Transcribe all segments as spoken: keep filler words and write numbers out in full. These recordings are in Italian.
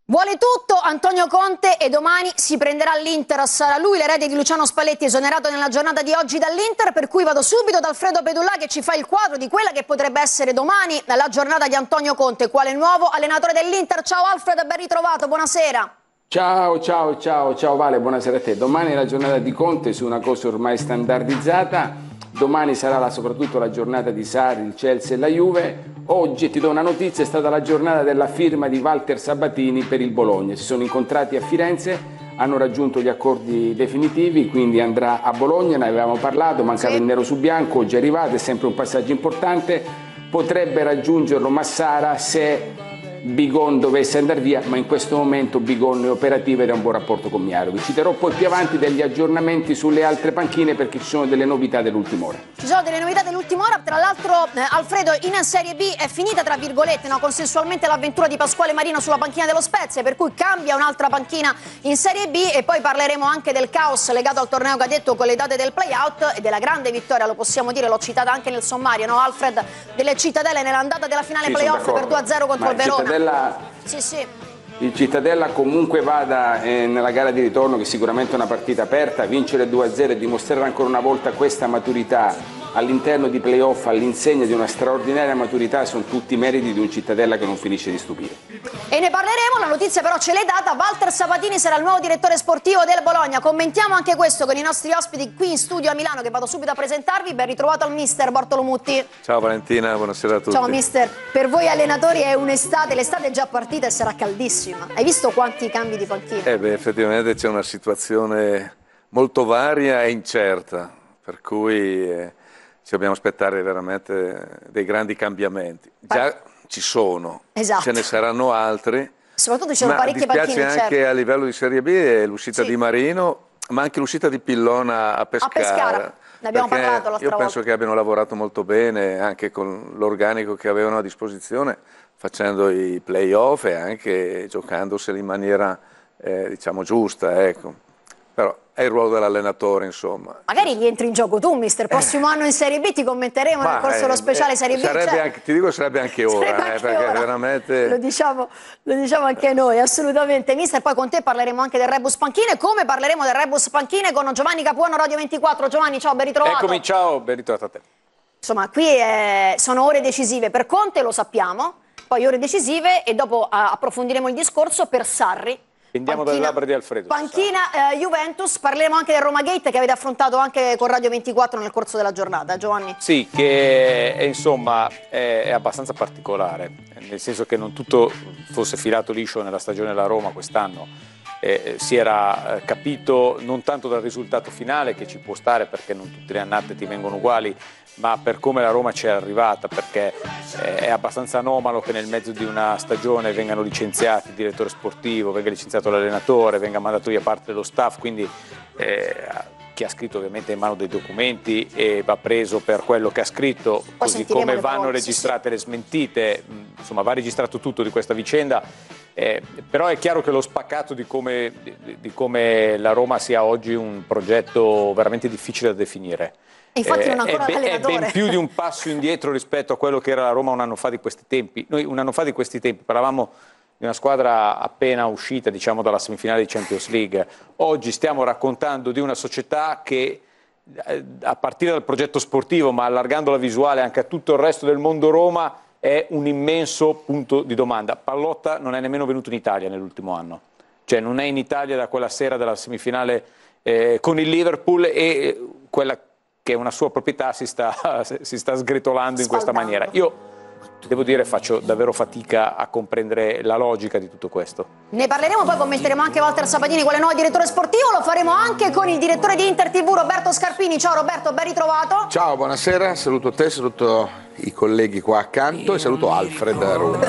Vuole tutto Antonio Conte e domani si prenderà l'Inter. Sarà lui l'erede di Luciano Spalletti, esonerato nella giornata di oggi dall'Inter, per cui vado subito da Alfredo Pedulla che ci fa il quadro di quella che potrebbe essere domani la giornata di Antonio Conte, quale nuovo allenatore dell'Inter. Ciao Alfred, ben ritrovato, buonasera. Ciao, ciao, ciao, ciao Vale, buonasera a te. Domani è la giornata di Conte su una cosa ormai standardizzata. Domani sarà la, soprattutto la giornata di Sarri, il Chelsea e la Juve. Oggi, ti do una notizia, è stata la giornata della firma di Walter Sabatini per il Bologna. Si sono incontrati a Firenze, hanno raggiunto gli accordi definitivi, quindi andrà a Bologna, ne avevamo parlato, mancava il nero su bianco, oggi è arrivato, è sempre un passaggio importante. Potrebbe raggiungerlo Massara se Bigon dovesse andare via, ma in questo momento Bigon è operativo ed ha un buon rapporto con Miarovic. Ci terrò poi più avanti degli aggiornamenti sulle altre panchine perché ci sono delle novità dell'ultima ora. Ci sono delle novità dell'ultima ora, tra l'altro eh, Alfredo, in Serie B è finita tra virgolette no, consensualmente l'avventura di Pasquale Marino sulla panchina dello Spezia, per cui cambia un'altra panchina in Serie B e poi parleremo anche del caos legato al torneo cadetto con le date del play-out e della grande vittoria, lo possiamo dire, l'ho citata anche nel sommario, no Alfred, delle Cittadelle nell'andata della finale sì, play-off per due a zero contro ma il Verona. Cittadella... Sì, sì. Il Cittadella comunque vada eh, nella gara di ritorno, che è sicuramente una partita aperta, vincere due a zero e dimostrare ancora una volta questa maturità all'interno di playoff all'insegna di una straordinaria maturità sono tutti meriti di un Cittadella che non finisce di stupire. E ne parleremo, la notizia però ce l'hai data, Walter Sabatini sarà il nuovo direttore sportivo del Bologna. Commentiamo anche questo con i nostri ospiti qui in studio a Milano che vado subito a presentarvi. Ben ritrovato al mister Bortolo Mutti. Ciao Valentina, buonasera a tutti. Ciao mister, per voi allenatori è un'estate, l'estate è già partita e sarà caldissima. Hai visto quanti cambi di panchina? Eh beh, effettivamente c'è una situazione molto varia e incerta, per cui eh, ci dobbiamo aspettare veramente dei grandi cambiamenti. Già ci sono, esatto. Ce ne saranno altri. Soprattutto ci sono parecchie panchine. Mi dispiace anche a livello di Serie B l'uscita sì. di Marino, ma anche l'uscita di Pillona a Pescara. A Pescara, ne abbiamo parlato l'altra Io penso volta. che abbiano lavorato molto bene, anche con l'organico che avevano a disposizione, facendo i play-off e anche giocandoseli in maniera eh, diciamo giusta, ecco. Però è il ruolo dell'allenatore, insomma. Magari rientri in gioco tu, mister. Prossimo anno in Serie B ti commenteremo Ma, nel corso eh, dello speciale Serie B. Sarebbe cioè... anche, ti dico, sarebbe anche ora, sarebbe eh, anche perché ora. veramente... Lo diciamo, lo diciamo anche noi, assolutamente. Mister, poi con te parleremo anche del Rebus Panchine, come parleremo del Rebus Panchine con Giovanni Capuano, Radio ventiquattro. Giovanni, ciao, ben ritrovato. Eccomi, ciao, ben ritrovato a te. Insomma, qui è... sono ore decisive per Conte, lo sappiamo, poi ore decisive e dopo uh, approfondiremo il discorso per Sarri. Andiamo dalle labbra di Alfredo. Panchina eh, Juventus, parleremo anche del Roma Gate che avete affrontato anche con Radio ventiquattro nel corso della giornata, Giovanni. Sì, che è, insomma è, è abbastanza particolare, nel senso che non tutto fosse filato liscio nella stagione della Roma quest'anno. Eh, si era eh, capito non tanto dal risultato finale, che ci può stare perché non tutte le annate ti vengono uguali, ma per come la Roma ci è arrivata, perché eh, è abbastanza anomalo che nel mezzo di una stagione vengano licenziati il direttore sportivo, venga licenziato l'allenatore, venga mandato via parte dello staff, quindi eh, chi ha scritto ovviamente in mano dei documenti e va preso per quello che ha scritto, Poi così come vanno parole, registrate sì, le smentite, insomma va registrato tutto di questa vicenda. Eh, però è chiaro che lo spaccato di come, di, di come la Roma sia oggi un progetto veramente difficile da definire. Infatti non eh, ancora è, l'allenatore. È ben più di un passo indietro rispetto a quello che era la Roma un anno fa di questi tempi. Noi un anno fa di questi tempi parlavamo di una squadra appena uscita, diciamo, dalla semifinale di Champions League. Oggi stiamo raccontando di una società che, a partire dal progetto sportivo, ma allargando la visuale anche a tutto il resto del mondo Roma, è un immenso punto di domanda. Pallotta non è nemmeno venuto in Italia nell'ultimo anno, cioè non è in Italia da quella sera della semifinale eh, con il Liverpool e quella che è una sua proprietà si sta, si sta sgretolando in questa maniera. Io devo dire faccio davvero fatica a comprendere la logica di tutto questo. Ne parleremo, poi commenteremo anche Walter Sabatini, quale nuovo direttore sportivo, lo faremo anche con il direttore di Inter tivù Roberto Scarpini. Ciao Roberto, ben ritrovato. Ciao, buonasera, saluto te, saluto i colleghi qua accanto e saluto Alfred a Roma.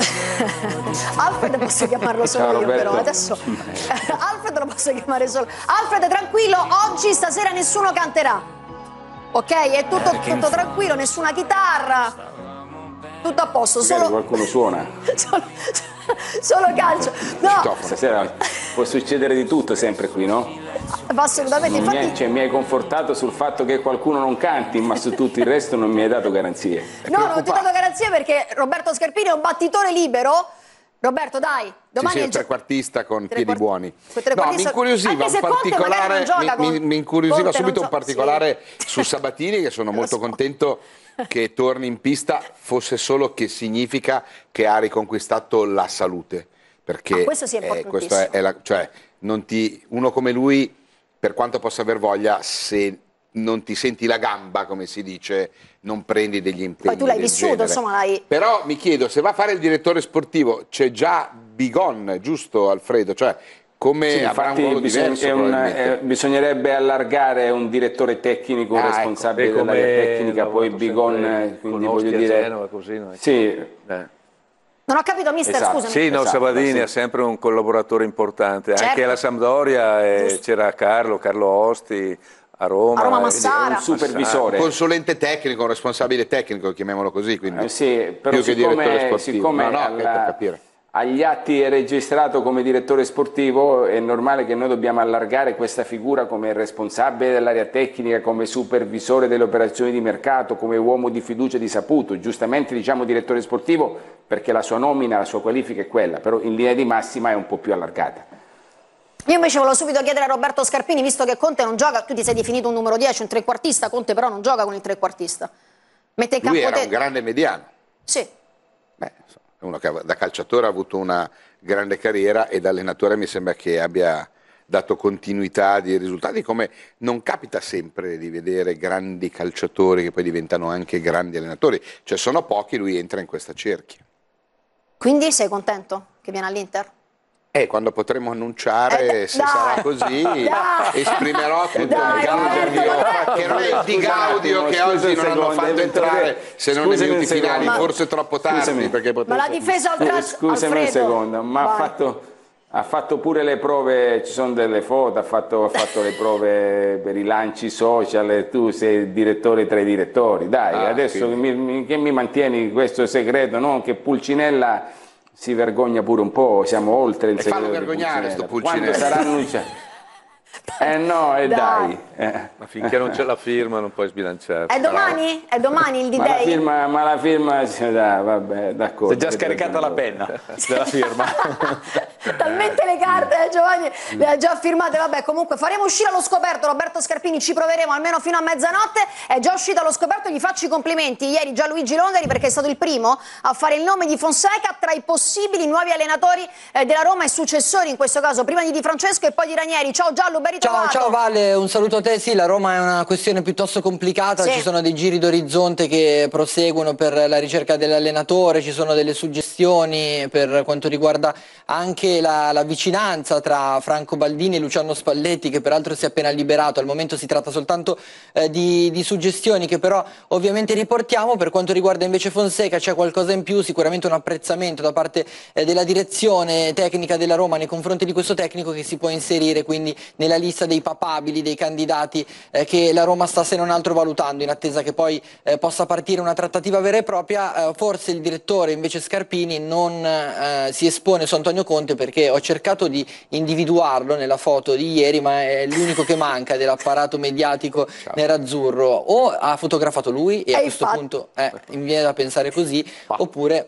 Alfred posso chiamarlo solo Ciao, io Roberto. però, adesso Alfred lo posso chiamare solo. Alfred tranquillo, oggi stasera nessuno canterà. Ok, è tutto, tutto tranquillo, nessuna chitarra, tutto a posto, solo... qualcuno suona. solo, solo calcio. No, Stasera può succedere di tutto sempre qui, no? assolutamente, Mi hai, infatti... cioè, mi hai confortato sul fatto che qualcuno non canti, ma su tutto il resto non mi hai dato garanzie. È No, non ti ho dato garanzie perché Roberto Scarpini è un battitore libero Roberto, dai, domani sì, sì, è il trequartista con tre piedi quarti... buoni. No, mi incuriosiva un particolare, mi, mi, mi incuriosiva subito un particolare sì. su Sabatini, che sono molto so. contento che torni in pista, fosse solo che significa che ha riconquistato la salute. Perché ah, questo sì è eh, questo è, è la, cioè, non ti, uno come lui, per quanto possa aver voglia, se non ti senti la gamba, come si dice, non prendi degli impegni. Poi tu l'hai del vissuto, genere. insomma l'hai... Però mi chiedo, se va a fare il direttore sportivo, c'è già Bigon, giusto Alfredo? Cioè, come sì, avrà un ruolo diverso un, eh, bisognerebbe allargare un direttore tecnico, un ah, responsabile ecco, dell'area tecnica, poi Bigon, quindi voglio dire... Genova, così, no? Sì. Eh. Non ho capito, mister, esatto. scusami. Sì, no, esatto, Sabatini sì. è sempre un collaboratore importante, certo. anche alla Sampdoria eh, c'era Carlo, Carlo Osti, a Roma, a Roma Massara. un supervisore. Un consulente tecnico, un responsabile tecnico, chiamiamolo così, quindi eh, sì, però più siccome, che direttore sportivo. Siccome no, no, alla, per capire. agli atti è registrato come direttore sportivo, è normale che noi dobbiamo allargare questa figura come responsabile dell'area tecnica, come supervisore delle operazioni di mercato, come uomo di fiducia di Saputo. Giustamente diciamo direttore sportivo perché la sua nomina, la sua qualifica è quella, però in linea di massima è un po' più allargata. Io invece volevo subito chiedere a Roberto Scarpini, visto che Conte non gioca, tu ti sei definito un numero dieci, un trequartista, Conte però non gioca con il trequartista. Mette in campo Lui era te... un grande mediano. Sì. Beh, uno che da calciatore ha avuto una grande carriera e da allenatore mi sembra che abbia dato continuità di risultati, come non capita sempre di vedere grandi calciatori che poi diventano anche grandi allenatori, cioè sono pochi, lui entra in questa cerchia. Quindi sei contento che viene all'Inter? Eh, quando potremo annunciare, eh, se dai, sarà così, dai, esprimerò tutto dai, il gaudio, che non è il di gaudio che oggi non hanno fatto entrare, se non nei minuti finali, ma, forse troppo tardi. Perché ma la difesa oltre Scusami un secondo, ma ha fatto, ha fatto pure le prove, ci sono delle foto, ha fatto, ha fatto le prove per i lanci social, e tu sei il direttore tra i direttori, dai, ah, adesso mi, mi, che mi mantieni questo segreto, no? Che Pulcinella si vergogna pure un po', siamo oltre il e segreto. Fallo vergognare sto Pulcinella. Quando sarà annunciato? Eh no, e dai. dai. Eh. Ma finché non c'è la firma non puoi sbilanciarti. È domani? È domani il D-Day? Ma la firma, ma la firma dai, vabbè, d'accordo. Si è già scaricata la penna della firma. Talmente le carte, eh, Giovanni, le ha già firmate. Vabbè, comunque faremo uscire allo scoperto Roberto Scarpini, ci proveremo almeno fino a mezzanotte. È già uscito allo scoperto, gli faccio i complimenti ieri Gianluigi Londari perché è stato il primo a fare il nome di Fonseca tra i possibili nuovi allenatori eh, della Roma e successori, in questo caso prima di Di Francesco e poi di Ranieri. Ciao Giallo, ben ritrovato. Ciao, ciao Vale, un saluto a te. Sì, la Roma è una questione piuttosto complicata, sì. Ci sono dei giri d'orizzonte che proseguono per la ricerca dell'allenatore, ci sono delle suggestioni per quanto riguarda anche la, la vicinanza tra Franco Baldini e Luciano Spalletti, che peraltro si è appena liberato. Al momento si tratta soltanto eh, di, di suggestioni che però ovviamente riportiamo. Per quanto riguarda invece Fonseca c'è qualcosa in più, sicuramente un apprezzamento da parte eh, della direzione tecnica della Roma nei confronti di questo tecnico, che si può inserire quindi nella lista dei papabili, dei candidati eh, che la Roma sta se non altro valutando, in attesa che poi eh, possa partire una trattativa vera e propria. Eh, forse il direttore invece Scarpini non eh, si espone su Antonio Conte, perché ho cercato di individuarlo nella foto di ieri, ma è l'unico che manca dell'apparato mediatico nerazzurro. O ha fotografato lui e a questo punto eh, mi viene da pensare così, oppure...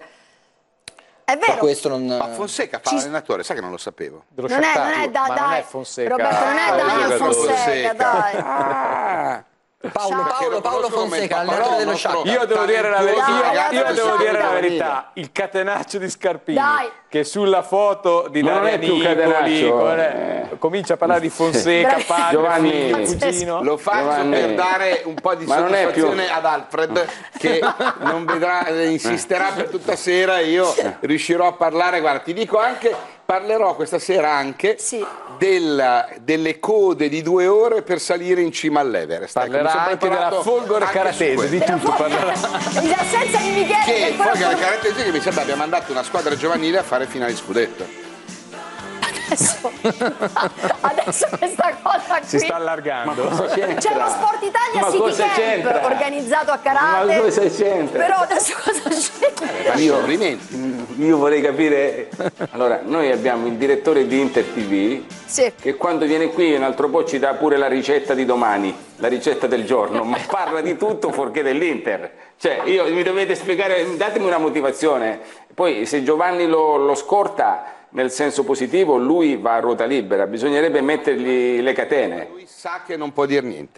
È vero. Questo non... Ma Fonseca fa l'allenatore, sai che non lo sapevo. Non è, non è da, ma dai. non è Fonseca. Roberto, non è ah, Daniel Fonseca, Fonseca, dai. Ah. Paolo, Paolo, Paolo Fonseca, allenatore dello Shakhtar. Io devo dire la verità, Dai, io, io devo dire la Dai. verità, il catenaccio di Scarpini, Dai. che sulla foto di Ma non Daria è più Nicoli catenaccio, eh, comincia a parlare di Fonseca, padre, Giovanni, figlio, cugino. Lo faccio Giovanni. per dare un po' di Ma non è più- soddisfazione ad Alfred, che non vedrà, insisterà per tutta sera. Io riuscirò a parlare, guarda, ti dico anche, parlerò questa sera anche Sì. della- delle code di due ore per salire in cima all'Everest. Ecco, mi Parlerà sono anche della preparato Folgore anche su Caratese, questo. di tutto parlerà. In assenza di Michele, che Che ancora poi for- le caratteristiche, che mi sembra abbia mandato una squadra giovanile a fare finale di scudetto. adesso, adesso questa cosa qui. Si sta allargando. C'è lo Sport Italia Ma City cosa Camp c'entra? organizzato a Carate. Ma cosa c'entra? Però adesso cosa c'entra? Io, Complimenti. io vorrei capire, allora noi abbiamo il direttore di Inter T V Sì. che quando viene qui un altro po' ci dà pure la ricetta di domani, la ricetta del giorno, ma parla di tutto fuorché dell'Inter. Cioè, io, mi dovete spiegare, datemi una motivazione. Poi se Giovanni lo, lo scorta nel senso positivo, lui va a ruota libera, bisognerebbe mettergli le catene. Lui sa che non può dire niente.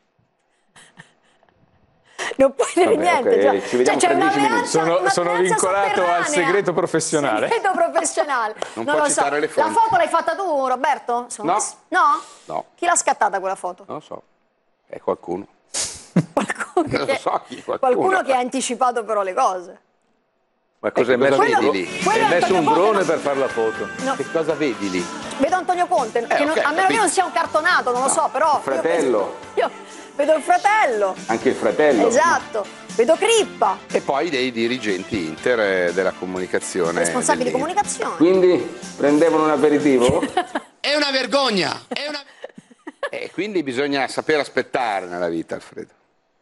Non puoi dire Vabbè, niente, okay, cioè, ci vediamo cioè, fra c'è dieci una minuti. alleanza, Sono, sono vincolato al segreto professionale. Segreto professionale. Non non può lo so. citare le fonti. La foto l'hai fatta tu, Roberto? No. No? No. Chi l'ha scattata quella foto? Non lo so, è qualcuno. Qualcuno, Non lo che, so chi, qualcuno. qualcuno che ha anticipato però le cose. Ma cosa Ecco, hai messo? cosa Quello- vedi lì? quello Hai messo Antonio un Conte drone non- per fare la foto. No. Che cosa vedi lì? Vedo Antonio Conte, che Eh, non- ok, a meno che capito. non sia un cartonato, non lo so, però... Il fratello. Io, io vedo il fratello. Anche il fratello. Esatto. Vedo Crippa, E poi dei dirigenti Inter eh, della comunicazione. responsabile di dell'Inter. comunicazione. Quindi prendevano un aperitivo? È una vergogna! È una... E quindi bisogna saper aspettare nella vita, Alfredo.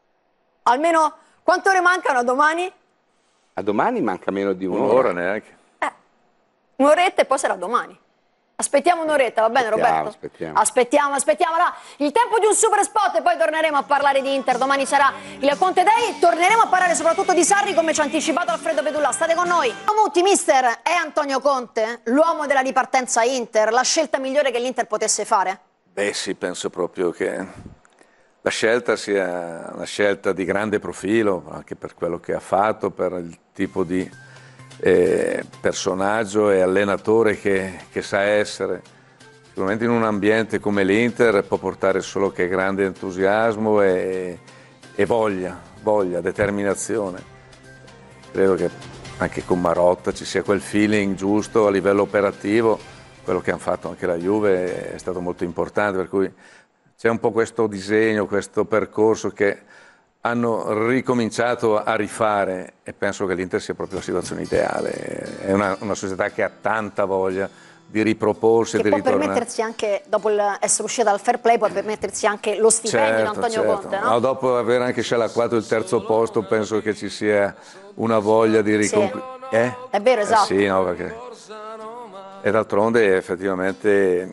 Almeno quante ore mancano a domani? A domani manca meno di un'ora. Un'ora neanche. Un'oretta e poi sarà domani. Aspettiamo un'oretta, va bene Aspettiamo, Roberto? aspettiamo. Aspettiamo, aspettiamo. Allora, il tempo di un super spot e poi torneremo a parlare di Inter. Domani sarà il Conte Day. Torneremo a parlare soprattutto di Sarri, come ci ha anticipato Alfredo Pedulla. State con noi. Mutti, mister, è Antonio Conte l'uomo della ripartenza Inter? La scelta migliore che l'Inter potesse fare? Beh sì, penso proprio che la scelta sia una scelta di grande profilo, anche per quello che ha fatto, per il tipo di eh, personaggio e allenatore che, che sa essere. Sicuramente in un ambiente come l'Inter può portare solo che grande entusiasmo e, e voglia, voglia, determinazione. Credo che anche con Marotta ci sia quel feeling giusto a livello operativo. Quello che hanno fatto anche la Juve è stato molto importante, per cui c'è un po' questo disegno, questo percorso che hanno ricominciato a rifare e penso che l'Inter sia proprio la situazione ideale. È una, una società che ha tanta voglia di riproporsi e Che di può ritornare. permettersi anche, dopo il- essere uscita dal fair play, può permettersi anche lo stipendio di Antonio certo. Conte, no? No, dopo aver anche scialacquato il terzo posto penso che ci sia una voglia di riconquistare. Sì. È vero, esatto. Eh sì, no, perché... E d'altronde effettivamente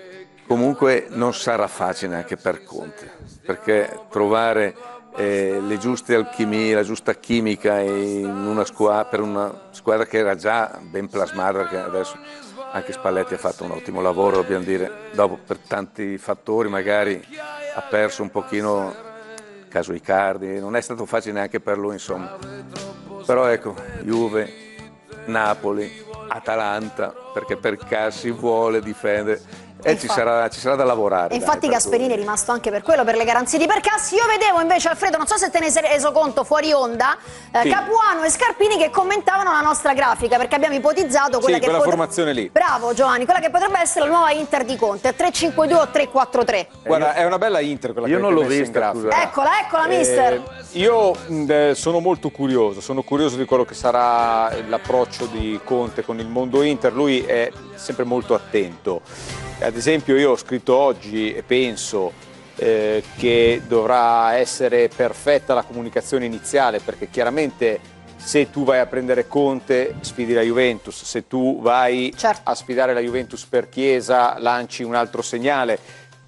comunque non sarà facile anche per Conte, perché trovare eh, le giuste alchimie, la giusta chimica in una squadra, per una squadra che era già ben plasmata, perché adesso anche Spalletti ha fatto un ottimo lavoro, dobbiamo dire, dopo per tanti fattori magari ha perso un pochino, caso Icardi, non è stato facile neanche per lui insomma, però ecco, Juve, Napoli, Atalanta, perché per Cassi vuole difendere e Infatti. ci sarà, ci sarà da lavorare. E infatti dai, per Gasperini cui- è rimasto anche per quello, per le garanzie di Percassi. Io vedevo invece, Alfredo, non so se te ne sei reso conto fuori onda, eh, Sì. Capuano e Scarpini che commentavano la nostra grafica, perché abbiamo ipotizzato quella Sì, che quella potre- formazione lì. Bravo Giovanni, quella che potrebbe essere la nuova Inter di Conte, tre cinque due o tre quattro tre. Guarda, è una bella Inter quella Io che non avete l'ho messo in vista, grafica. scusa. Eccola, eccola, mister. Eh, io mh, eh, sono molto curioso, sono curioso di quello che sarà l'approccio di Conte con il mondo Inter, lui è sempre molto attento. Ad esempio io ho scritto oggi e penso eh, che dovrà essere perfetta la comunicazione iniziale, perché chiaramente se tu vai a prendere Conte sfidi la Juventus, se tu vai Certo. a sfidare la Juventus per Chiesa lanci un altro segnale.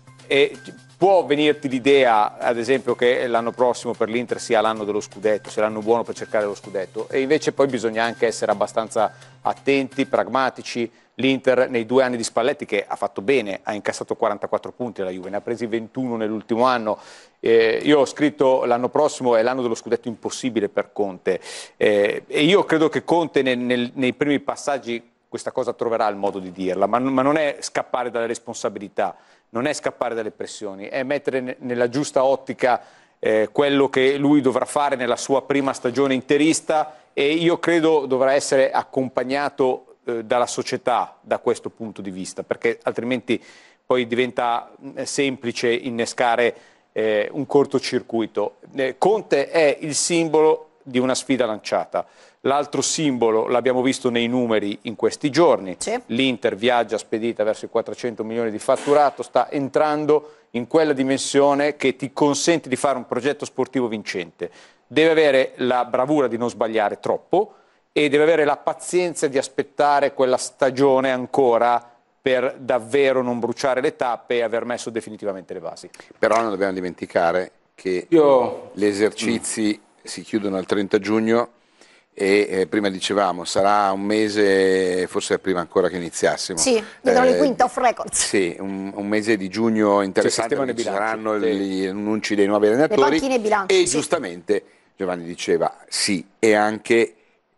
E può venirti l'idea, ad esempio, che l'anno prossimo per l'Inter sia l'anno dello scudetto, sia l'anno buono per cercare lo scudetto, e invece poi bisogna anche essere abbastanza attenti, pragmatici. L'Inter nei due anni di Spalletti, che ha fatto bene, ha incassato quarantaquattro punti, la Juve ne ha presi ventuno nell'ultimo anno. Eh, io ho scritto l'anno prossimo è l'anno dello scudetto impossibile per Conte, eh, e io credo che Conte nel, nel, nei primi passaggi questa cosa troverà il modo di dirla, ma, ma non è scappare dalle responsabilità, non è scappare dalle pressioni, è mettere ne, nella giusta ottica eh, quello che lui dovrà fare nella sua prima stagione interista, e io credo dovrà essere accompagnato eh, dalla società da questo punto di vista, perché altrimenti poi diventa eh, semplice innescare eh, un cortocircuito. Eh, Conte è il simbolo di una sfida lanciata. L'altro simbolo l'abbiamo visto nei numeri in questi giorni, Sì. L'Inter viaggia spedita verso i quattrocento milioni di fatturato, sta entrando in quella dimensione che ti consente di fare un progetto sportivo vincente. Deve avere la bravura di non sbagliare troppo e deve avere la pazienza di aspettare quella stagione ancora per davvero non bruciare le tappe e aver messo definitivamente le basi. Però non dobbiamo dimenticare che Io... gli esercizi mm. si chiudono al trenta giugno e eh, prima dicevamo sarà un mese, forse prima ancora che iniziassimo. Sì, vedono eh, le quinta off records. Sì, un, un mese di giugno interessante, cioè, perché ci bilanci, saranno sì. gli annunci dei nuovi allenatori. Le panchine e bilanci, e sì. giustamente Giovanni diceva sì, e anche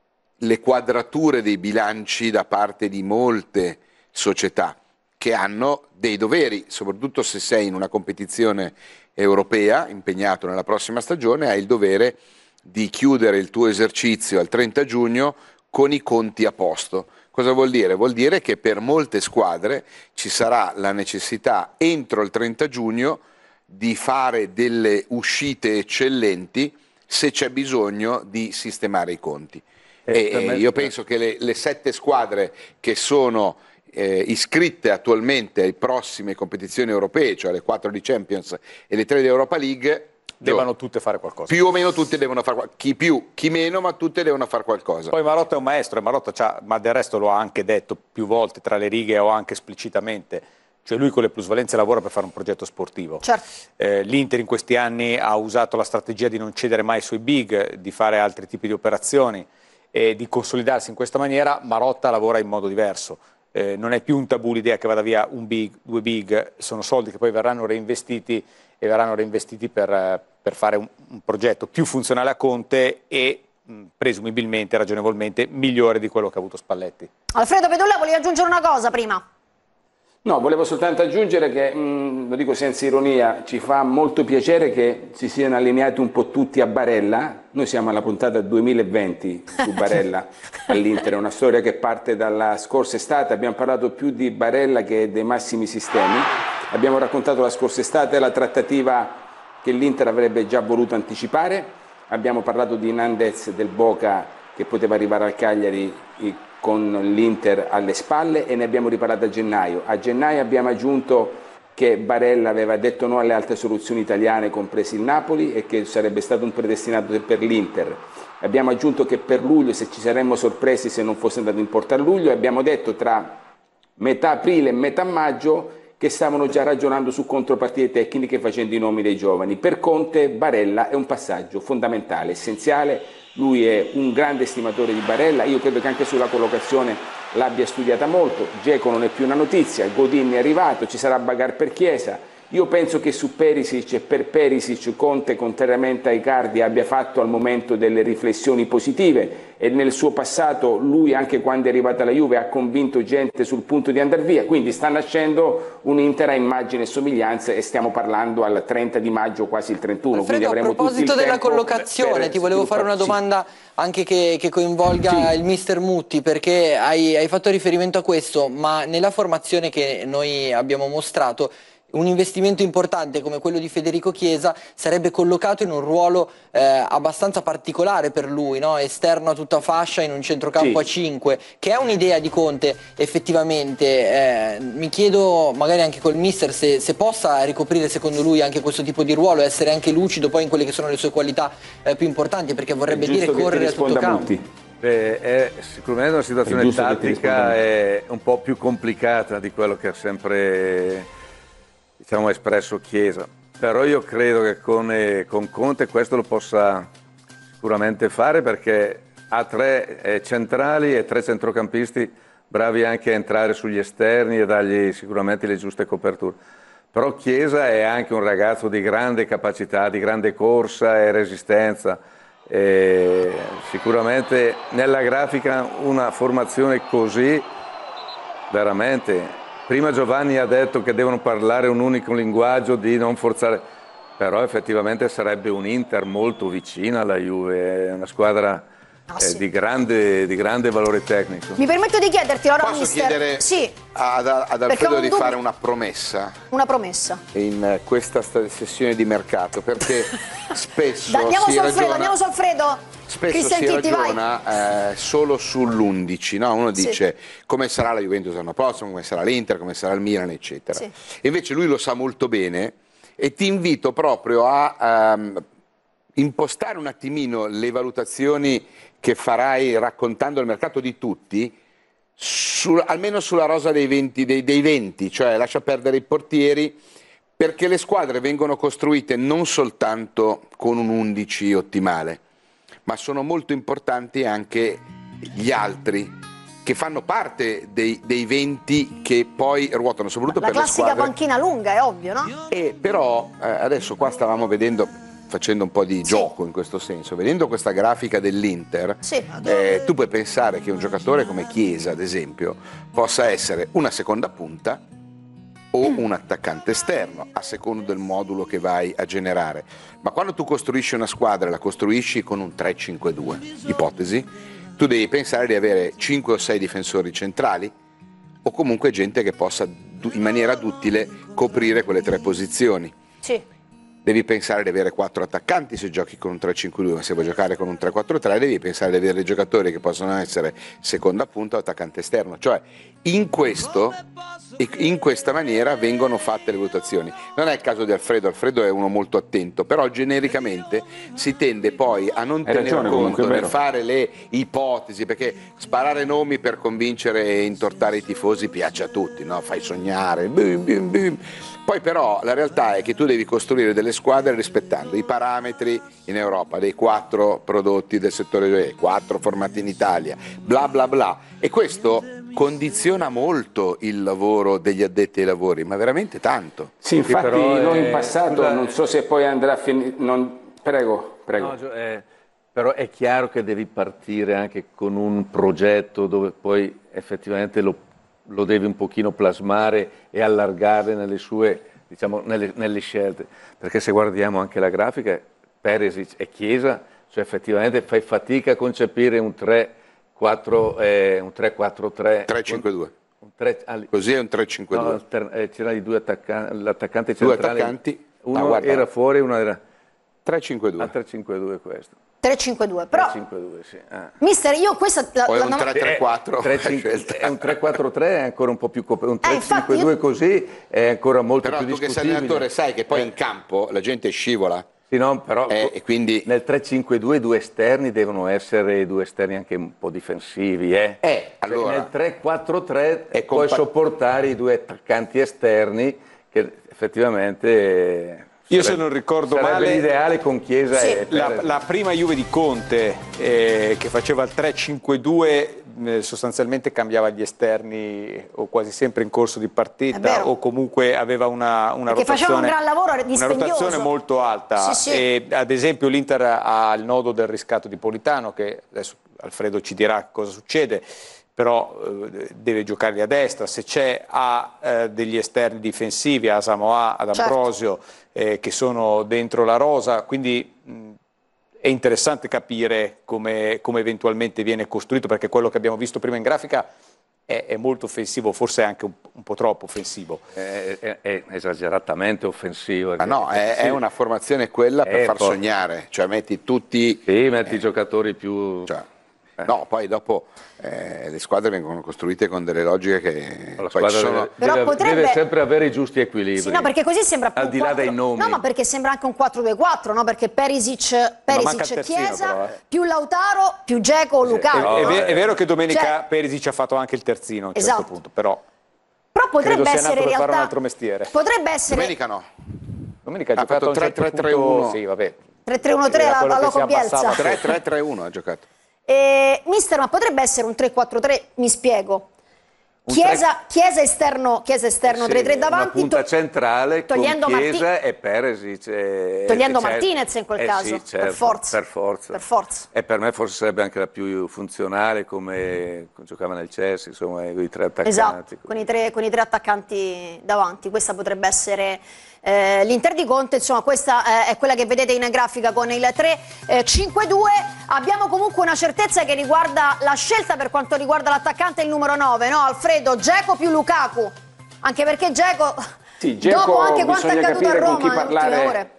le quadrature dei bilanci da parte di molte società che hanno dei doveri, soprattutto se sei in una competizione europea, impegnato nella prossima stagione, hai il dovere di chiudere il tuo esercizio al trenta giugno con i conti a posto. Cosa vuol dire? Vuol dire che per molte squadre ci sarà la necessità entro il trenta giugno di fare delle uscite eccellenti se c'è bisogno di sistemare i conti. E, e io penso che le, le sette squadre che sono eh, iscritte attualmente alle prossime competizioni europee, cioè le quattro di Champions e le tre di Europa League, devono tutte fare qualcosa. Più o meno tutte devono fare qualcosa, chi più, chi meno, ma tutte devono fare qualcosa. Poi Marotta è un maestro e Marotta c'ha, ma del resto lo ha anche detto più volte tra le righe o anche esplicitamente, cioè lui con le plusvalenze lavora per fare un progetto sportivo. Certo. Eh, L'Inter in questi anni ha usato la strategia di non cedere mai sui big, di fare altri tipi di operazioni e di consolidarsi in questa maniera. Marotta lavora in modo diverso. Eh, non è più un tabù l'idea che vada via un big, due big, sono soldi che poi verranno reinvestiti e verranno reinvestiti per, per fare un, un progetto più funzionale a Conte e mh, presumibilmente, ragionevolmente, migliore di quello che ha avuto Spalletti. Alfredo Pedulla, volevi aggiungere una cosa prima? No, volevo soltanto aggiungere che, mh, lo dico senza ironia, ci fa molto piacere che si siano allineati un po' tutti a Barella. Noi siamo alla puntata duemilaventi su Barella all'Inter, è una storia che parte dalla scorsa estate, abbiamo parlato più di Barella che dei massimi sistemi, abbiamo raccontato la scorsa estate la trattativa che l'Inter avrebbe già voluto anticipare, abbiamo parlato di Nandez del Boca che poteva arrivare al Cagliari con l'Inter alle spalle e ne abbiamo riparlato a gennaio. A gennaio abbiamo aggiunto che Barella aveva detto no alle altre soluzioni italiane, compresi il Napoli, e che sarebbe stato un predestinato per l'Inter. Abbiamo aggiunto che per luglio, se ci saremmo sorpresi se non fosse andato in porta a luglio, e abbiamo detto tra metà aprile e metà maggio che stavano già ragionando su contropartite tecniche facendo i nomi dei giovani. Per Conte Barella è un passaggio fondamentale, essenziale. Lui è un grande stimatore di Barella, io credo che anche sulla collocazione l'abbia studiata molto. Dzeko non è più una notizia, Godin è arrivato, ci sarà bagarre per Chiesa. Io penso che su Perisic e per Perisic Conte, contrariamente a Icardi, abbia fatto al momento delle riflessioni positive e nel suo passato lui, anche quando è arrivata alla Juve, ha convinto gente sul punto di andare via, quindi sta nascendo un'intera immagine e somiglianze e stiamo parlando al trenta di maggio, quasi il trentuno. Alfredo, quindi avremo a proposito tutto il della tempo collocazione, per ti volevo fare una domanda anche che, che coinvolga Sì. il mister Mutti, perché hai, hai fatto riferimento a questo, ma nella formazione che noi abbiamo mostrato un investimento importante come quello di Federico Chiesa sarebbe collocato in un ruolo eh, abbastanza particolare per lui, no? Esterno a tutta fascia in un centrocampo Sì. a cinque, che è un'idea di Conte effettivamente. Eh, mi chiedo magari anche col mister se, se possa ricoprire secondo lui anche questo tipo di ruolo, essere anche lucido poi in quelle che sono le sue qualità eh, più importanti, perché vorrebbe dire correre a tutto campo. Beh, è sicuramente una situazione tattica è un po' più complicata di quello che ha sempre, diciamo, espresso Chiesa, però io credo che con, eh, con Conte questo lo possa sicuramente fare, perché ha tre eh, centrali e tre centrocampisti bravi anche a entrare sugli esterni e dargli sicuramente le giuste coperture. Però Chiesa è anche un ragazzo di grande capacità, di grande corsa e resistenza. E sicuramente nella grafica una formazione così veramente. Prima Giovanni ha detto che devono parlare un unico linguaggio, di non forzare, però effettivamente sarebbe un Inter molto vicina alla Juve, è una squadra ah, eh, sì. di, grande, di grande valore tecnico. Mi permetto di chiederti allora, Posso mister, chiedere sì, ad, ad Alfredo di dubbio... fare una promessa una promessa in questa sessione di mercato, perché spesso da, andiamo si su Alfredo, ragiona... andiamo su Alfredo. Spesso Cristian si Titti, ragiona eh, solo sull'undici, no? Uno Sì. dice come sarà la Juventus l'anno prossimo, come sarà l'Inter, come sarà il Milan, eccetera. Sì. E invece lui lo sa molto bene e ti invito proprio a um, impostare un attimino le valutazioni che farai raccontando il mercato di tutti Sul, almeno sulla rosa dei venti, dei, dei venti, cioè lascia perdere i portieri, perché le squadre vengono costruite non soltanto con un undici ottimale, ma sono molto importanti anche gli altri che fanno parte dei, dei venti che poi ruotano, soprattutto la per le classica squadre. panchina lunga, è ovvio, no? E però eh, adesso qua stavamo vedendo, facendo un po' di Sì. gioco in questo senso, vedendo questa grafica dell'Inter, Sì. eh, tu puoi pensare che un giocatore come Chiesa, ad esempio, possa essere una seconda punta o un attaccante esterno, a secondo del modulo che vai a generare. Ma quando tu costruisci una squadra, la costruisci con un tre cinque due, ipotesi, tu devi pensare di avere cinque o sei difensori centrali o comunque gente che possa in maniera duttile coprire quelle tre posizioni. Sì. Devi pensare di avere quattro attaccanti se giochi con un tre cinque due, ma se vuoi giocare con un tre quattro tre devi pensare di avere dei giocatori che possono essere seconda punta o attaccante esterno. Cioè in questo, in questa maniera vengono fatte le valutazioni. Non è il caso di Alfredo, Alfredo è uno molto attento, però genericamente si tende poi a non Hai tenere ragione, conto comunque, è nel vero. fare le ipotesi, perché sparare nomi per convincere e intortare i tifosi piace a tutti, no? Fai sognare, bim, bim, bim. Poi però la realtà è che tu devi costruire delle squadre rispettando i parametri in Europa dei quattro prodotti del settore, quattro formati in Italia, bla bla bla, e questo condiziona molto il lavoro degli addetti ai lavori, ma veramente tanto. Sì, infatti però, noi eh, in passato, scusa, non so se poi andrà a finire... Prego, prego. No, Gio- eh, però è chiaro che devi partire anche con un progetto dove poi effettivamente lo, lo devi un pochino plasmare e allargare nelle sue, diciamo, nelle, nelle scelte. Perché se guardiamo anche la grafica, Perisic e Chiesa, cioè effettivamente fai fatica a concepire un tre quattro tre. tre cinque due. Un tre, ah, Così è un tre cinque due. no, alter- eh, c'erano i due attaccanti, l'attaccante Due centrale, attaccanti. uno No, guarda. era fuori e uno era tre cinque due. a tre cinque due questo. tre cinque due. Però, tre cinque due, sì. Ah. mister, io questa... La, Poi la- un no- tre tre quattro. tre cinque è un tre quattro tre è ancora un po' più coperto, un Eh, tre cinque due infatti io- così è ancora molto Però più tu che sei discutibile. allenatore sai che poi in campo la gente scivola. Sì, no, però Eh, e quindi- nel tre cinque due i due esterni devono essere due esterni anche un po' difensivi, eh. Eh, Cioè, allora- nel tre quattro tre È puoi compa- sopportare i due attaccanti esterni che effettivamente eh, Io, se sarebbe- non ricordo sarebbe male, l'ideale con Chiesa Sì. e La, Perez. la prima Juve di Conte, eh, che faceva il tre cinque due, eh, sostanzialmente cambiava gli esterni o quasi sempre in corso di È partita, vero. o comunque aveva una, una Perché faceva un rotazione, gran lavoro una dispendioso. rotazione molto alta. Sì, sì. E, ad esempio l'Inter ha il nodo del riscatto di Politano, che adesso Alfredo ci dirà cosa succede, però eh, deve giocare a destra. Se c'è ha eh, degli esterni difensivi, a Samoa, ad Certo. Ambrosio, eh, che sono dentro la rosa, quindi mh, è interessante capire come, come eventualmente viene costruito, perché quello che abbiamo visto prima in grafica è, è molto offensivo, forse anche un, un po' troppo offensivo. È, è- è esageratamente offensivo. Ma no, è, è una formazione quella per Eh, far poi- sognare, cioè metti tutti... Sì, metti i giocatori più... Cioè, no, poi dopo eh, le squadre vengono costruite con delle logiche che La poi ci squadra sono... deve, Però deve- potrebbe- deve sempre avere i giusti equilibri. Sì, no, perché così sembra più Al di là quattro- dei nomi. No, ma perché sembra anche un quattro due quattro, no? Perché Perisic, manca Perisic il terzino, Chiesa, però, eh. più Lautaro, più Dzeko o Lukaku. È, è no? ve- è vero che domenica Cioè- Perisic ha fatto anche il terzino a un Esatto. certo punto, però Però potrebbe credo sia essere nato in per fare realtà... un altro mestiere. Potrebbe essere... Domenica no. domenica ha Ha giocato a un fatto certo tre tre tre punto, uno. sì, vabbè. tre tre uno tre Era alla, quello alla che si Loco Bielsa. abbassava. tre tre tre uno ha giocato. Eh, mister, ma potrebbe essere un tre quattro tre, mi spiego. Un Chiesa, Chiesa esterno, Chiesa esterno Sì, tre tre una davanti, punta to- centrale togliendo con Chiesa Marti- e Perisic. e- togliendo e certo- Martinez in quel eh caso, sì, per certo, forza. per forza. Per forza. E per me forse sarebbe anche la più funzionale, come giocava nel Chelsea, insomma, i tre attaccanti. Esatto, con i tre, con i tre attaccanti davanti. Questa potrebbe essere eh, l'Inter di Conte. Insomma, questa eh, è quella che vedete in grafica con il tre cinque due. Abbiamo comunque una certezza che riguarda la scelta per quanto riguarda l'attaccante, il numero nove, no? Alfredo, Dzeko più Lukaku. Anche perché Dzeko, Sì, Dzeko dopo anche quanto è bisogna accaduto a capire con Roma chi nelle ultime parlare. ore.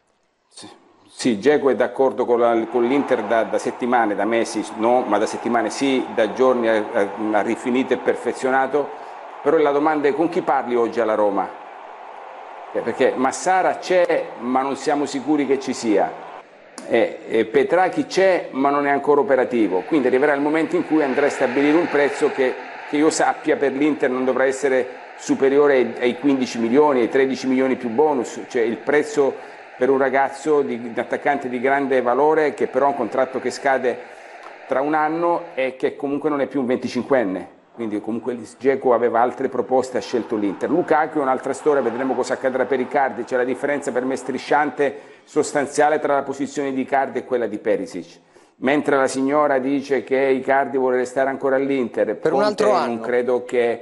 Sì, Dzeko è d'accordo con, la- con l'Inter da, da settimane, da mesi no, ma da settimane sì, da giorni ha, ha rifinito e perfezionato. Però la domanda è: con chi parli oggi alla Roma? Eh, Perché Massara c'è, ma non siamo sicuri che ci sia. Eh, eh, Petrachi c'è, ma non è ancora operativo. Quindi arriverà il momento in cui andrà a stabilire un prezzo che che io sappia per l'Inter non dovrà essere superiore ai, ai quindici milioni, ai tredici milioni più bonus, cioè il prezzo per un ragazzo, di, di attaccante di grande valore, che però ha un contratto che scade tra un anno e che comunque non è più un venticinquenne. Quindi comunque Dzeko aveva altre proposte, ha scelto l'Inter. Lukaku è un'altra storia, vedremo cosa accadrà per Icardi, c'è la differenza per me strisciante, sostanziale tra la posizione di Icardi e quella di Perisic. Mentre la signora dice che Icardi vuole restare ancora all'Inter, per un altro anno. Non credo che...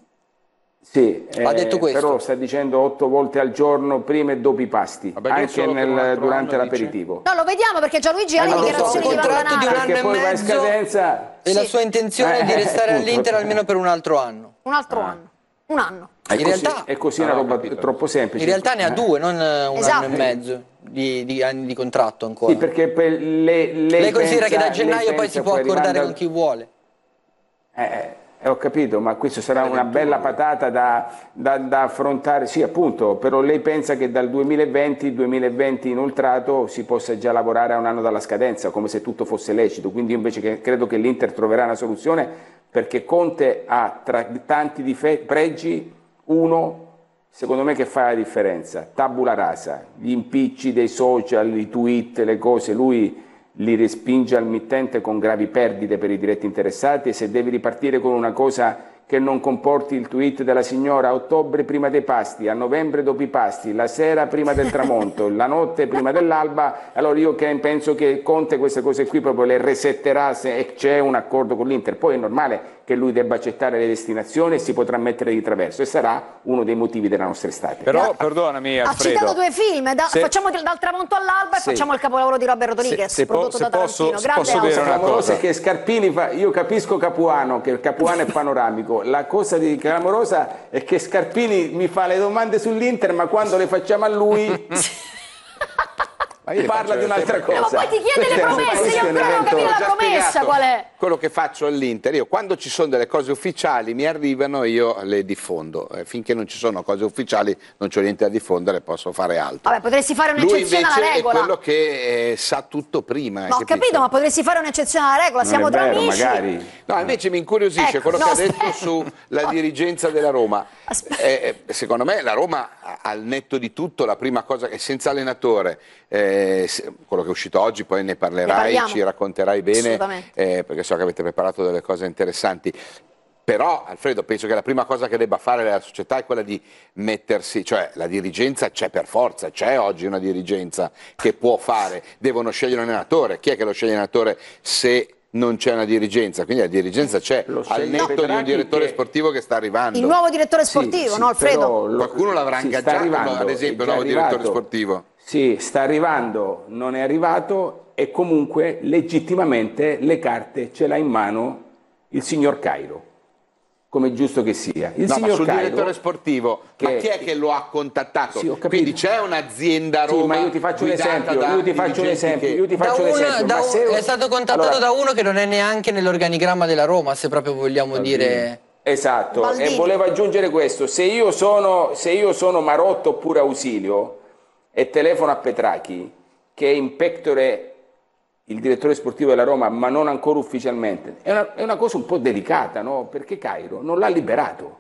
Sì, ha detto eh, questo. Però sta dicendo otto volte al giorno, prima e dopo i pasti, Vabbè, anche nel, durante l'aperitivo. No, lo vediamo perché Gianluigi ha eh, le dichiarazioni so, di contratto di un anno e mezzo scadenza... e sì. la sua intenzione eh, è di restare eh, all'Inter almeno per un altro anno. Un altro ah. anno. Un anno. È in così, realtà è così una roba troppo semplice. In realtà ne ha due, non un esatto. anno e mezzo di, di anni di contratto ancora. Sì, perché per le, lei, lei considera pensa, che da gennaio poi si può accordare arrivando... con chi vuole. Eh, eh, ho capito, ma questo sarà una bella patata da, da, da affrontare, sì appunto, però lei pensa che dal duemilaventi, duemilaventi inoltrato si possa già lavorare a un anno dalla scadenza, come se tutto fosse lecito, quindi io invece che, credo che l'Inter troverà una soluzione, perché Conte ha tra tanti pregi uno, secondo me, che fa la differenza, tabula rasa, gli impicci dei social, i tweet, le cose, lui li respinge al mittente con gravi perdite per i diretti interessati, e se devi ripartire con una cosa che non comporti il tweet della signora a ottobre prima dei pasti, a novembre dopo i pasti, la sera prima del tramonto, la notte prima dell'alba, allora io che penso che Conte queste cose qui proprio le resetterà se c'è un accordo con l'Inter. Poi è normale che lui debba accettare le destinazioni e si potrà mettere di traverso, e sarà uno dei motivi della nostra estate. Però, perdonami Alfredo, ha citato due film, da, se... facciamo dal tramonto all'alba sì. e facciamo il capolavoro di Robert Rodriguez, se, se prodotto po da Tarantino. posso, posso dire una cosa, è che Scarpini fa, io capisco Capuano, che il Capuano è panoramico, la cosa di clamorosa è che Scarpini mi fa le domande sull'Inter, ma quando le facciamo a lui parla di un'altra cosa. Ma poi ti chiede le promesse, io ancora non ho capito la promessa qual è. Quello che faccio all'Inter, io quando ci sono delle cose ufficiali mi arrivano, io le diffondo, eh, finché non ci sono cose ufficiali non c'ho niente da diffondere, posso fare altro. Vabbè, potresti fare un'eccezione alla regola. Lui invece è quello che eh, sa tutto prima. No, ho capito, ma potresti fare un'eccezione alla regola, non siamo è tra vero, amici. Magari. No, invece mi incuriosisce ecco, quello no, che aspetta. ha detto sulla dirigenza della Roma. Eh, secondo me la Roma, al netto di tutto, la prima cosa che senza allenatore, eh, quello che è uscito oggi, poi ne parlerai, ne ci racconterai bene, eh, perché so che avete preparato delle cose interessanti. Però, Alfredo, penso che la prima cosa che debba fare la società è quella di mettersi, cioè la dirigenza c'è per forza, c'è oggi una dirigenza che può fare, devono scegliere un allenatore. Chi è che lo sceglie l'allenatore se non c'è una dirigenza? Quindi la dirigenza c'è, al netto di un direttore che... sportivo che sta arrivando. Il nuovo direttore sportivo, sì, no lo... Alfredo? Qualcuno l'avrà sì, ingaggiato, arrivando, ad esempio, il nuovo arrivato. direttore sportivo. Sì, sta arrivando, non è arrivato, e comunque legittimamente le carte ce l'ha in mano il signor Cairo, come è giusto che sia. Il no, signor ma sul Cairo, direttore sportivo, che... ma chi è che lo ha contattato? Sì, quindi c'è un'azienda Roma. Sì, ma io ti faccio un esempio, io ti faccio un esempio, io ti faccio un, un esempio. da Ma un, se... È stato contattato allora... da uno che non è neanche nell'organigramma della Roma, se proprio vogliamo Baldini. dire... Esatto, Baldini. E volevo aggiungere questo, se io sono, se io sono Marotto oppure Ausilio e telefono a Petrachi, che è in pectore il direttore sportivo della Roma, ma non ancora ufficialmente, è una, è una cosa un po' delicata, no? Perché Cairo non l'ha liberato.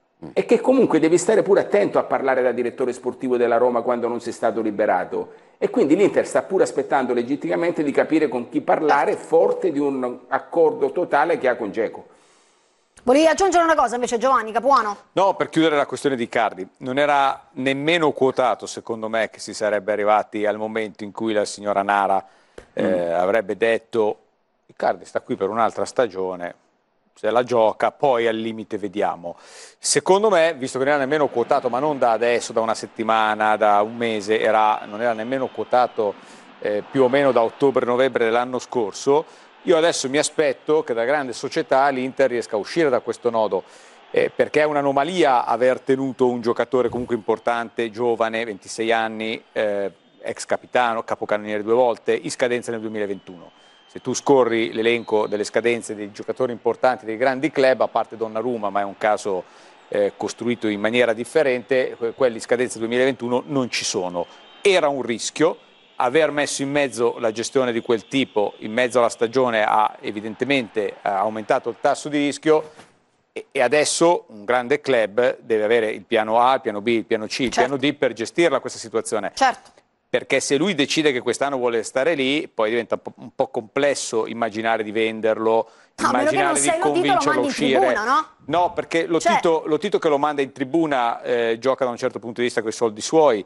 E che comunque devi stare pure attento a parlare da direttore sportivo della Roma quando non sei stato liberato. E quindi l'Inter sta pure aspettando legittimamente di capire con chi parlare, forte di un accordo totale che ha con Dzeko. Volevi aggiungere una cosa invece, Giovanni Capuano? No, per chiudere la questione di Icardi, non era nemmeno quotato secondo me che si sarebbe arrivati al momento in cui la signora Nara eh, mm. avrebbe detto Icardi sta qui per un'altra stagione, se la gioca, poi al limite vediamo. Secondo me, visto che non era nemmeno quotato, ma non da adesso, da una settimana, da un mese, era, non era nemmeno quotato eh, più o meno da ottobre-novembre dell'anno scorso, io adesso mi aspetto che da grande società l'Inter riesca a uscire da questo nodo, eh, perché è un'anomalia aver tenuto un giocatore comunque importante, giovane, ventisei anni, eh, ex capitano, capocannoniere due volte, in scadenza nel duemilaventuno. Se tu scorri l'elenco delle scadenze dei giocatori importanti dei grandi club, a parte Donnarumma, ma è un caso eh, costruito in maniera differente, quelli in scadenza duemilaventuno non ci sono. Era un rischio. Aver messo in mezzo la gestione di quel tipo, in mezzo alla stagione, ha evidentemente aumentato il tasso di rischio, E, e adesso un grande club deve avere il piano A, il piano B, il piano C, il certo. piano D per gestirla questa situazione. Certo. Perché se lui decide che quest'anno vuole stare lì, poi diventa un po', un po' complesso immaginare di venderlo, no, immaginare di convincerlo a uscire. Tribuna, no? No, perché lo, cioè... Tito, lo Tito che lo manda in tribuna eh, gioca da un certo punto di vista con i soldi suoi,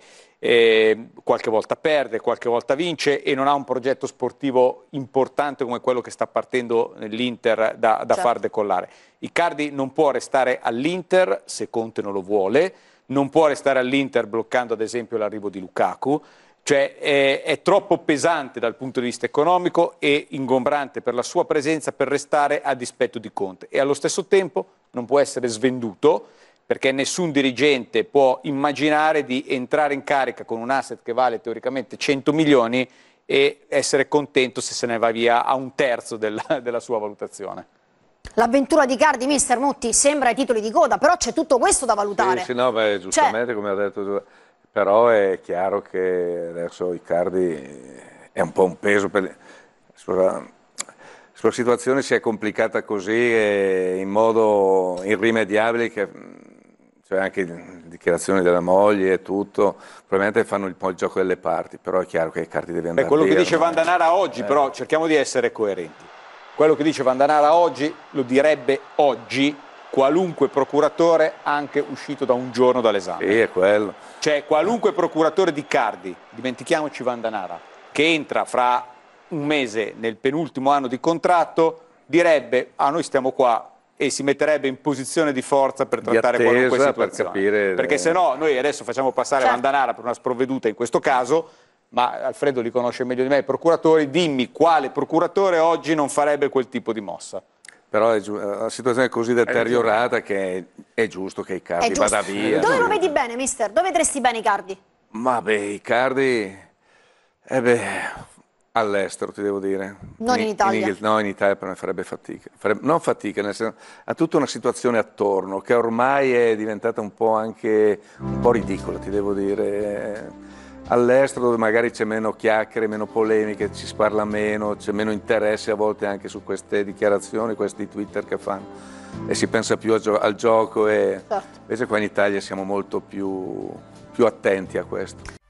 eh, qualche volta perde, qualche volta vince e non ha un progetto sportivo importante come quello che sta partendo nell'Inter da, da certo. far decollare. Icardi non può restare all'Inter se Conte non lo vuole, non può restare all'Inter bloccando ad esempio l'arrivo di Lukaku. Cioè è, è troppo pesante dal punto di vista economico e ingombrante per la sua presenza per restare a dispetto di Conte e allo stesso tempo non può essere svenduto perché nessun dirigente può immaginare di entrare in carica con un asset che vale teoricamente cento milioni e essere contento se se ne va via a un terzo della, della sua valutazione. L'avventura di Icardi, mister Mutti, sembra ai titoli di coda, però c'è tutto questo da valutare. Sì, sì no, beh, giustamente cioè... come ha detto. Però è chiaro che adesso Icardi è un po' un peso, per... la sua situazione si è complicata così e in modo irrimediabile, che cioè anche dichiarazioni della moglie e tutto, probabilmente fanno un po' il gioco delle parti, però è chiaro che Icardi deve andare Beh, quello via, che dice no? Vandanara oggi, eh. però cerchiamo di essere coerenti. Quello che dice Vandanara oggi lo direbbe oggi qualunque procuratore anche uscito da un giorno dall'esame. Sì, è quello. Cioè qualunque procuratore di Icardi, dimentichiamoci Vandanara, che entra fra un mese nel penultimo anno di contratto, direbbe ah noi stiamo qua e si metterebbe in posizione di forza per trattare di attesa, qualunque situazione. Per capire... Perché se no noi adesso facciamo passare certo. Vandanara per una sprovveduta in questo caso, ma Alfredo li conosce meglio di me i procuratori, dimmi quale procuratore oggi non farebbe quel tipo di mossa. Però è la situazione è così deteriorata che è giusto che Icardi vada via. Dove lo vedi bene, mister? Dove vedresti bene Icardi? Ma beh, Icardi, eh beh, all'estero ti devo dire. Non in, in Italia? In, no, in Italia per me farebbe fatica. Farebbe, non fatica, nel senso, ha tutta una situazione attorno che ormai è diventata un po' anche, un po' ridicola, ti devo dire. All'estero dove magari c'è meno chiacchiere, meno polemiche, ci si parla meno, c'è meno interesse a volte anche su queste dichiarazioni, questi Twitter che fanno e si pensa più gio al gioco e certo. Invece qua in Italia siamo molto più, più attenti a questo.